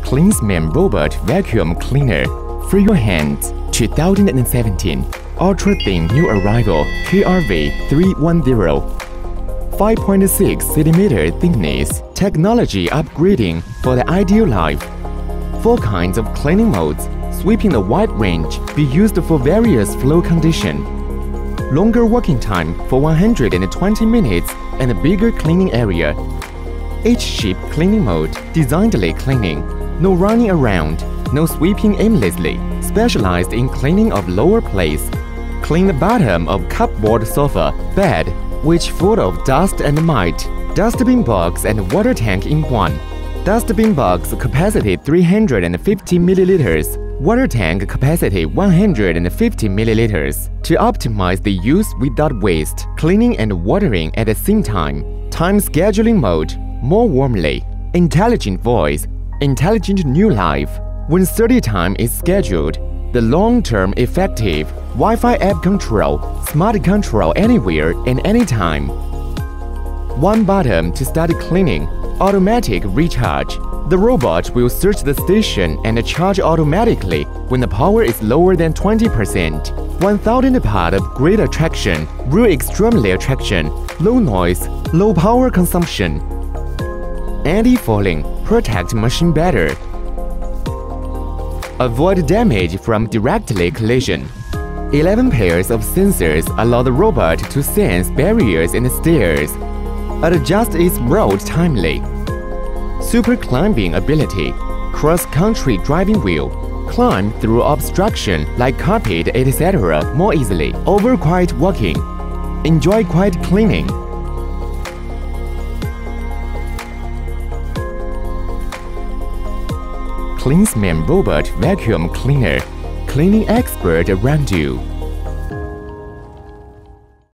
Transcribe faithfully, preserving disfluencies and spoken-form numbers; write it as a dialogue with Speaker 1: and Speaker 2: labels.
Speaker 1: Klinsmann Robot Vacuum Cleaner. Free your hands. two thousand seventeen. Ultra Thin New Arrival K R V three one zero. five point six centimeter thickness. Technology upgrading for the ideal life. Four kinds of cleaning modes, sweeping a wide range, be used for various flow conditions. Longer working time for one hundred twenty minutes and a bigger cleaning area. H-shape cleaning mode, designedly cleaning. No running around, no sweeping aimlessly. Specialized in cleaning of lower place. Clean the bottom of cupboard sofa, bed, which full of dust and mite. Dustbin box and water tank in one. Dustbin box capacity three hundred fifty milliliters. Water tank capacity one hundred fifty milliliters. To optimize the use without waste, cleaning and watering at the same time. Time scheduling mode, more warmly. Intelligent voice, intelligent new life. When study time is scheduled, the long-term effective Wi-Fi app control, smart control anywhere and anytime. One button to start cleaning, automatic recharge. The robot will search the station and charge automatically when the power is lower than twenty percent. one thousand watt of great attraction, real extremely attraction, low noise, low power consumption. Anti-falling, protect machine better. Avoid damage from directly collision. eleven pairs of sensors allow the robot to sense barriers and stairs. Adjust its route timely. Super climbing ability. Cross-country driving wheel. Climb through obstruction like carpet et cetera more easily. Over quiet walking. Enjoy quiet cleaning. Klinsmann Robot Vacuum Cleaner. Cleaning expert around you.